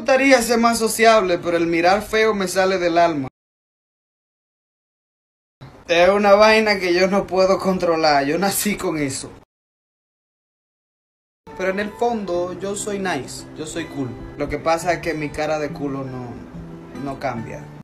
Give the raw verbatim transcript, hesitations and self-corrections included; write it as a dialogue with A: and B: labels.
A: gustaría ser más sociable, pero el mirar feo me sale del alma. Es una vaina que yo no puedo controlar, yo nací con eso. Pero en el fondo yo soy nice, yo soy cool. Lo que pasa es que mi cara de culo no, no cambia.